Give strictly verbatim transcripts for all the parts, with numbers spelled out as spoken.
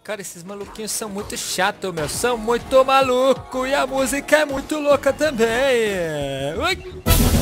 Cara, esses maluquinhos são muito chatos, meu. São muito malucos. E a música é muito louca também. Ui.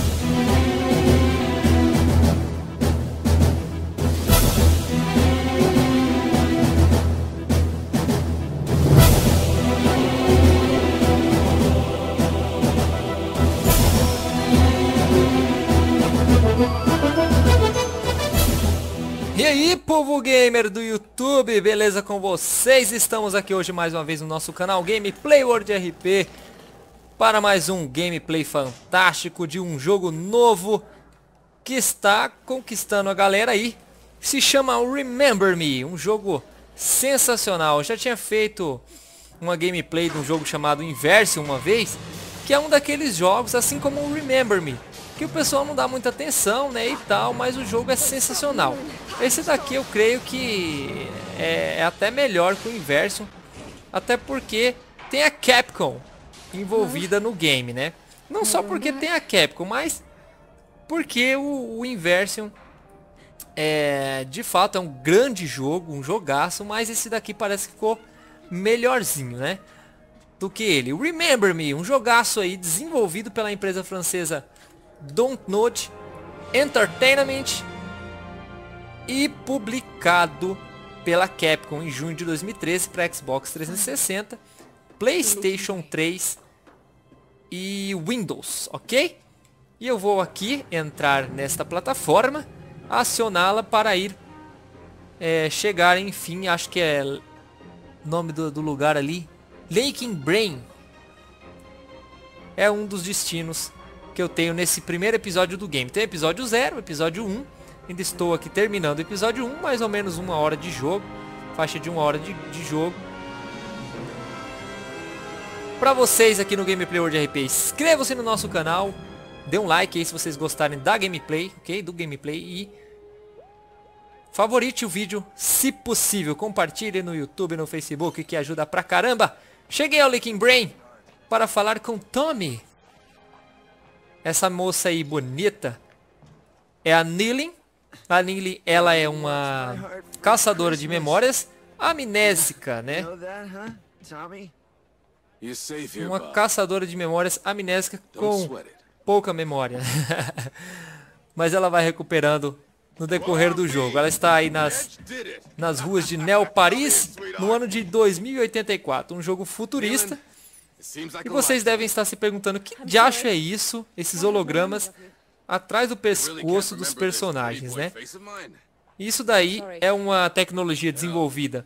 E aí, povo gamer do YouTube, beleza com vocês? Estamos aqui hoje mais uma vez no nosso canal Gameplay World R P para mais um gameplay fantástico de um jogo novo que está conquistando a galera aí. Se chama Remember Me, um jogo sensacional. Eu já tinha feito uma gameplay de um jogo chamado Inversion uma vez, que é um daqueles jogos, assim como o Remember Me, que o pessoal não dá muita atenção, né, e tal, mas o jogo é sensacional. Esse daqui eu creio que é, é até melhor que o Inversion, até porque tem a Capcom envolvida no game, né? Não só porque tem a Capcom, mas porque o, o Inversion é, de fato é um grande jogo, um jogaço, mas esse daqui parece que ficou melhorzinho, né, do que ele. O Remember Me, um jogaço aí desenvolvido pela empresa francesa Dontnod Entertainment e publicado pela Capcom em junho de dois mil e treze para Xbox trezentos e sessenta, PlayStation três e Windows, ok? E eu vou aqui entrar nesta plataforma, acioná-la para ir é, chegar, enfim, acho que é nome do, do lugar ali, Laking Brain. É um dos destinos que eu tenho nesse primeiro episódio do game. Tem episódio zero, episódio um. Ainda estou aqui terminando o episódio um, mais ou menos uma hora de jogo. Faixa de uma hora de, de jogo. Pra vocês aqui no Gameplay World R P, inscrevam-se no nosso canal. Dê um like aí se vocês gostarem da gameplay, ok? Do gameplay. E favorite o vídeo, se possível. Compartilhe no YouTube, no Facebook, que ajuda pra caramba. Cheguei ao Laking Brain para falar com Tommy. Essa moça aí bonita é a Nilin. A Nilin, ela é uma caçadora de memórias amnésica, né? Uma caçadora de memórias amnésica com pouca memória. Mas ela vai recuperando no decorrer do jogo. Ela está aí nas, nas ruas de Neo Paris no ano de dois mil e oitenta e quatro. Um jogo futurista. E vocês devem estar se perguntando, que diacho é isso, esses hologramas atrás do pescoço dos personagens, né? Isso daí é uma tecnologia desenvolvida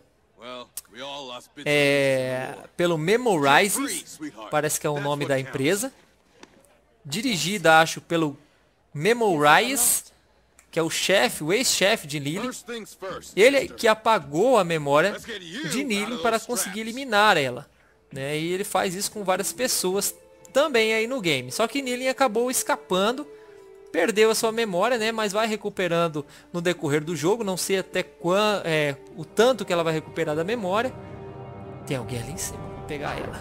é, pelo Memorize, parece que é o nome da empresa, dirigida, acho, pelo Memorize, que é o chefe, o ex-chefe de Nilin. Ele que apagou a memória de Nilin para conseguir eliminar ela. Né, e ele faz isso com várias pessoas também aí no game. Só que Nilin acabou escapando, perdeu a sua memória, né, mas vai recuperando no decorrer do jogo. Não sei até quando, é, o tanto que ela vai recuperar da memória. Tem alguém ali em cima, vou pegar ela.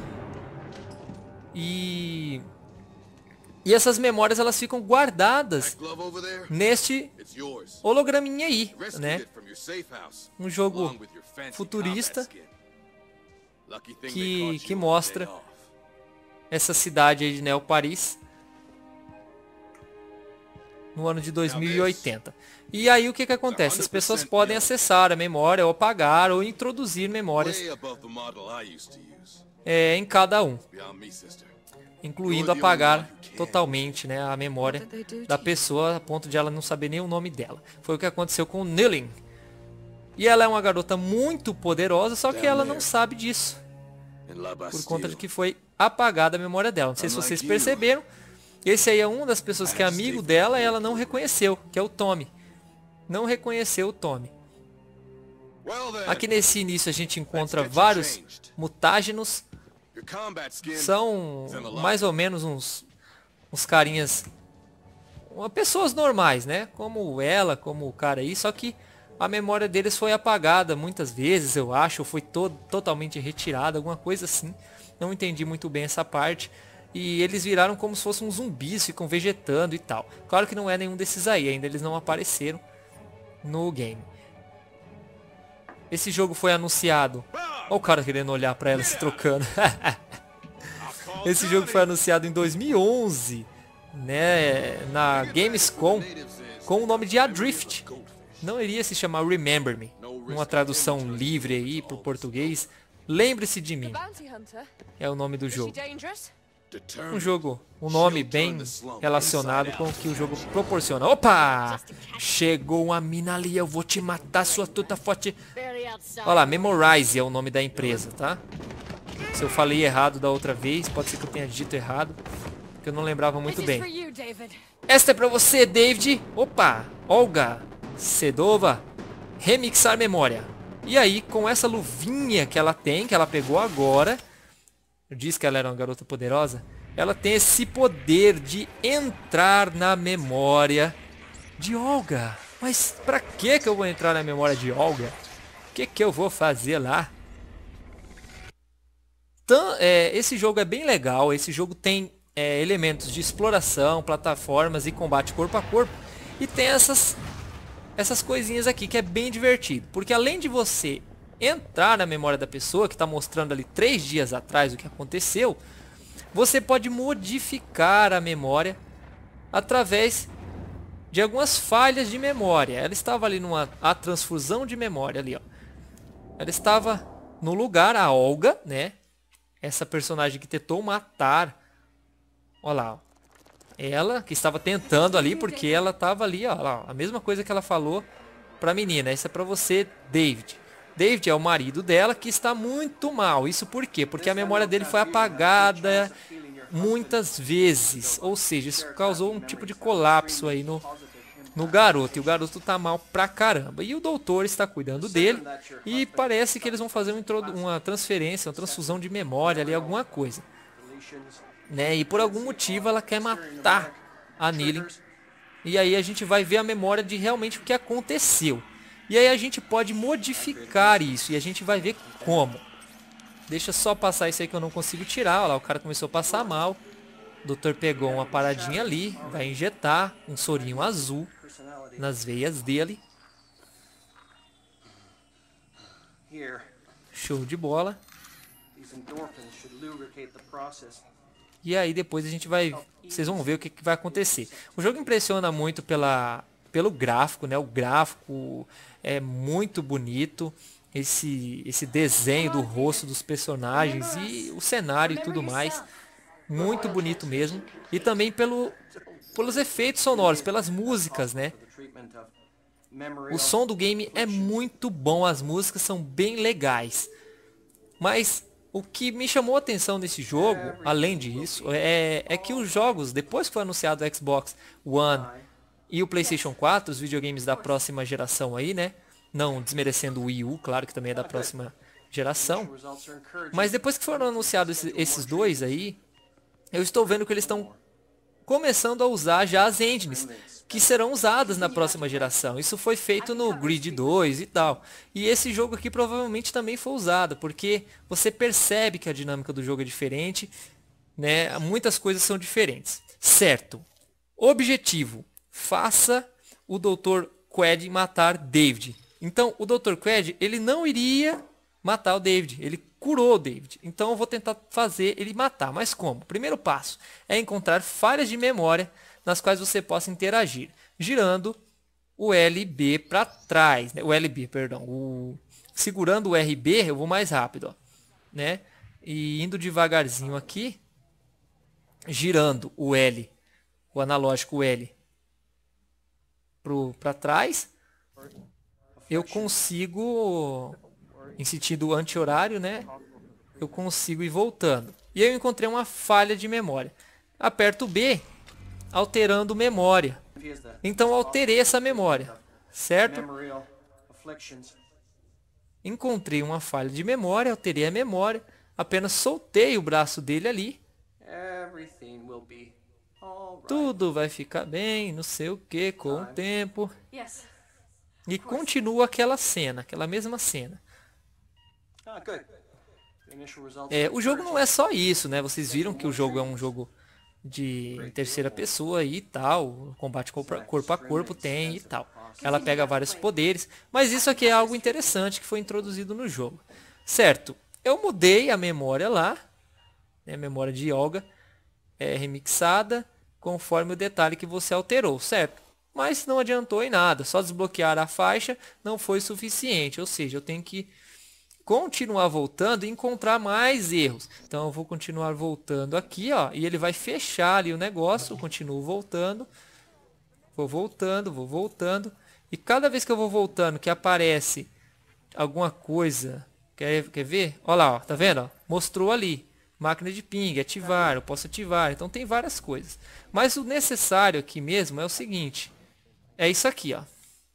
E e essas memórias elas ficam guardadas neste holograminha aí, né? Um jogo futurista que, que mostra essa cidade aí de Neo Paris no ano de dois mil e oitenta. E aí o que que acontece? As pessoas podem acessar a memória ou apagar ou introduzir memórias é, em cada um, incluindo apagar totalmente, né, a memória da pessoa a ponto de ela não saber nem o nome dela. Foi o que aconteceu com Nilin. E ela é uma garota muito poderosa, só que ela não sabe disso, por conta de que foi apagada a memória dela. Não sei se vocês perceberam, esse aí é uma das pessoas que é amigo dela e ela não reconheceu, que é o Tommy. Não reconheceu o Tommy. Aqui nesse início a gente encontra vários mutágenos. São mais ou menos uns, uns carinhas, pessoas normais, né? Como ela, como o cara aí, só que a memória deles foi apagada muitas vezes, eu acho, ou foi to totalmente retirada, alguma coisa assim. Não entendi muito bem essa parte. E eles viraram como se fossem uns zumbis, ficam vegetando e tal. Claro que não é nenhum desses aí, ainda eles não apareceram no game. esse jogo foi anunciado... Olha o cara querendo olhar pra ela se trocando. Esse jogo foi anunciado em dois mil e onze, né, na Gamescom, com o nome de Adrift. Não iria se chamar Remember Me, uma tradução livre aí pro português. Lembre-se de mim, é o nome do jogo. Um jogo, um nome bem relacionado com o que o jogo proporciona. Opa! Chegou uma mina ali, eu vou te matar, sua tuta forte. Olha lá, Memorize é o nome da empresa, tá? Se eu falei errado da outra vez, pode ser que eu tenha dito errado, porque eu não lembrava muito bem. Esta é pra você, David. Opa! Olga Sedova. Remixar memória. E aí, com essa luvinha que ela tem, que ela pegou agora... Eu disse que ela era uma garota poderosa. Ela tem esse poder de entrar na memória de Olga. Mas pra que que eu vou entrar na memória de Olga? O que que eu vou fazer lá? Então, é, esse jogo é bem legal. Esse jogo tem é, elementos de exploração, plataformas e combate corpo a corpo. E tem essas, essas coisinhas aqui que é bem divertido. Porque além de você... entrar na memória da pessoa, que está mostrando ali três dias atrás o que aconteceu, você pode modificar a memória através de algumas falhas de memória. Ela estava ali numa a transfusão de memória ali, ó. Ela estava no lugar, a Olga, né? Essa personagem que tentou matar, olha lá, ó. Ela que estava tentando ali, porque ela estava ali, ó, lá, a mesma coisa que ela falou para a menina. Essa é para você, David. David é o marido dela que está muito mal. Isso por quê? Porque a memória dele foi apagada muitas vezes. Ou seja, isso causou um tipo de colapso aí no, no garoto. E o garoto tá mal pra caramba. E o doutor está cuidando dele. E parece que eles vão fazer uma, uma transferência, uma transfusão de memória ali, alguma coisa. Né? E por algum motivo ela quer matar a Neely. E aí a gente vai ver a memória de realmente o que aconteceu. E aí a gente pode modificar isso. E a gente vai ver como. Deixa só passar isso aí que eu não consigo tirar. Olha lá, o cara começou a passar mal. O doutor pegou uma paradinha ali. Vai injetar um sorinho azul nas veias dele. Show de bola. E aí depois a gente vai... Vocês vão ver o que, que vai acontecer. O jogo impressiona muito pela... pelo gráfico, né? O gráfico é muito bonito, esse esse desenho do rosto dos personagens e o cenário e tudo mais, muito bonito mesmo. E também pelo pelos efeitos sonoros, pelas músicas, né? O som do game é muito bom, as músicas são bem legais. Mas o que me chamou a atenção nesse jogo, além disso, é, é que os jogos, depois que foi anunciado o Xbox One e o PlayStation quatro, os videogames da próxima geração aí, né? Não desmerecendo o Wii U, claro que também é da próxima geração. Mas depois que foram anunciados esses, esses dois aí, eu estou vendo que eles estão começando a usar já as engines que serão usadas na próxima geração. Isso foi feito no Grid dois e tal. E esse jogo aqui provavelmente também foi usado, porque você percebe que a dinâmica do jogo é diferente, né? Muitas coisas são diferentes. Certo. Objetivo. Faça o doutor Quaid matar David. Então, o doutor Quaid, ele não iria matar o David. Ele curou o David. Então, eu vou tentar fazer ele matar. Mas como? O primeiro passo é encontrar falhas de memória nas quais você possa interagir. Girando o L B para trás. Né? O L B, perdão. O... Segurando o R B, eu vou mais rápido. Ó, né? E indo devagarzinho aqui. Girando o L. O analógico L. Para trás, eu consigo, em sentido anti-horário, né? Eu consigo ir voltando. E eu encontrei uma falha de memória. Aperto B, alterando memória. Então alterei essa memória, certo? Encontrei uma falha de memória, alterei a memória, apenas soltei o braço dele ali. Tudo vai ficar bem, não sei o que, com o tempo. E continua aquela cena, aquela mesma cena. É, o jogo não é só isso, né? Vocês viram que o jogo é um jogo de em terceira pessoa e tal, combate corpo a corpo tem e tal. Ela pega vários poderes, mas isso aqui é algo interessante que foi introduzido no jogo. Certo, eu mudei a memória lá, né, a memória de Olga é remixada conforme o detalhe que você alterou, certo? Mas não adiantou em nada, só desbloquear a faixa não foi suficiente, ou seja, eu tenho que continuar voltando e encontrar mais erros. Então eu vou continuar voltando aqui, ó, e ele vai fechar ali o negócio. Eu continuo voltando, vou voltando, vou voltando, e cada vez que eu vou voltando que aparece alguma coisa, quer, quer ver? Olha lá, ó, tá vendo? Ó? Mostrou ali, máquina de ping, ativar, eu posso ativar, então tem várias coisas. Mas o necessário aqui mesmo é o seguinte, é isso aqui, ó.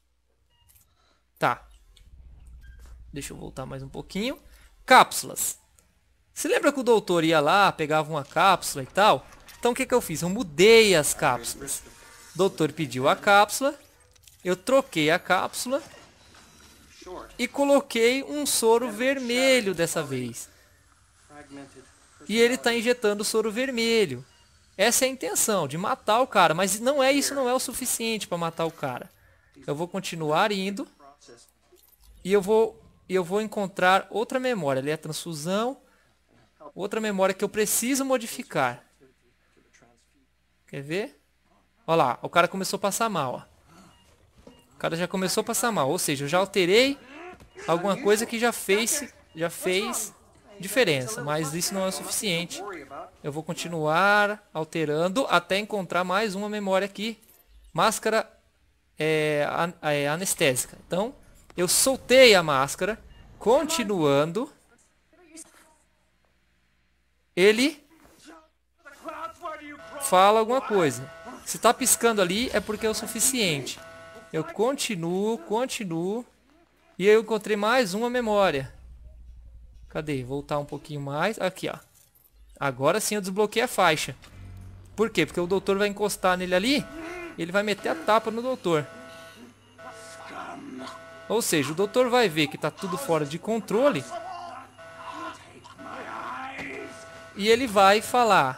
Tá. Deixa eu voltar mais um pouquinho. Cápsulas. Se lembra que o doutor ia lá, pegava uma cápsula e tal? Então o que que eu fiz? Eu mudei as cápsulas. O doutor pediu a cápsula. Eu troquei a cápsula. E coloquei um soro vermelho dessa vez. E ele está injetando soro vermelho. Essa é a intenção, de matar o cara. Mas não é isso, não é o suficiente para matar o cara. Eu vou continuar indo. E eu vou... E eu vou encontrar outra memória, ali é a transfusão, outra memória que eu preciso modificar. Quer ver? Olha lá, o cara começou a passar mal. Ó. O cara já começou a passar mal, ou seja, eu já alterei alguma coisa que já fez, já fez diferença, mas isso não é o suficiente. Eu vou continuar alterando até encontrar mais uma memória aqui. Máscara é, é, anestésica. Então... eu soltei a máscara, continuando. Ele fala alguma coisa. Se está piscando ali é porque é o suficiente. Eu continuo, continuo. E eu encontrei mais uma memória. Cadê? Voltar um pouquinho mais. Aqui, ó. Agora sim eu desbloqueei a faixa. Por quê? Porque o doutor vai encostar nele ali. E ele vai meter a tapa no doutor. Ou seja, o doutor vai ver que está tudo fora de controle. E ele vai falar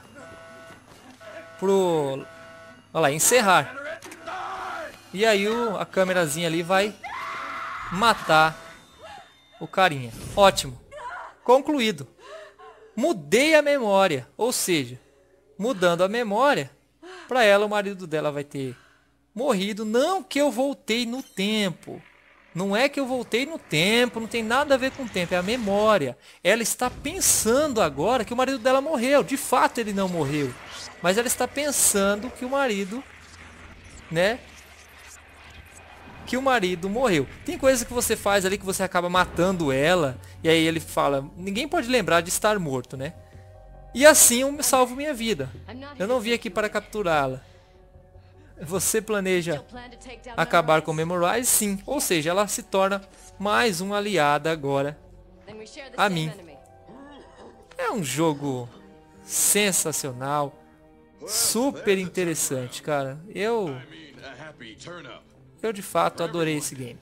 pro... olha lá, encerrar. E aí o, a câmerazinha ali vai matar o carinha. Ótimo. Concluído. Mudei a memória. Ou seja, mudando a memória, para ela o marido dela vai ter morrido. Não que eu voltei no tempo. Não é que eu voltei no tempo, não tem nada a ver com o tempo, é a memória. Ela está pensando agora que o marido dela morreu. De fato ele não morreu. Mas ela está pensando que o marido, né? Que o marido morreu. Tem coisas que você faz ali que você acaba matando ela. E aí ele fala, ninguém pode lembrar de estar morto, né? E assim eu salvo minha vida. Eu não vim aqui para capturá-la. Você planeja acabar com Memorize? Sim. Ou seja, ela se torna mais uma aliada agora a mim. É um jogo sensacional. Super interessante, cara. Eu... Eu de fato adorei esse game.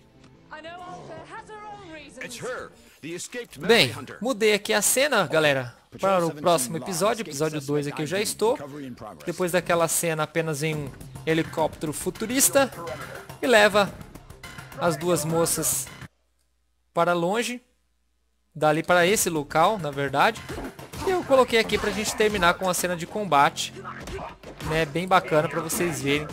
Bem, mudei aqui a cena, galera, para o próximo episódio, episódio dois aqui eu já estou. Depois daquela cena apenas em um helicóptero futurista e leva as duas moças para longe, dali para esse local, na verdade. E eu coloquei aqui pra gente terminar com a cena de combate, né, bem bacana para vocês verem.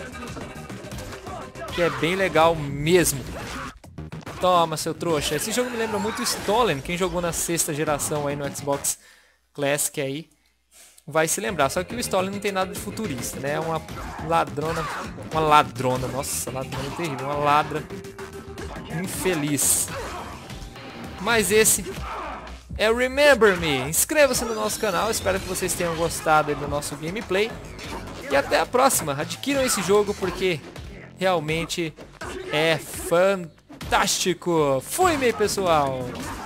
Que é bem legal mesmo. Toma, seu trouxa. Esse jogo me lembra muito Stolen. Quem jogou na sexta geração aí no Xbox Classic aí vai se lembrar. Só que o Stolen não tem nada de futurista, né? É uma ladrona. Uma ladrona. Nossa, ladrona terrível. Uma ladra infeliz. Mas esse é o Remember Me. Inscreva-se no nosso canal. Espero que vocês tenham gostado do nosso gameplay. E até a próxima. Adquiram esse jogo porque realmente é fantástico. Fui, meu pessoal.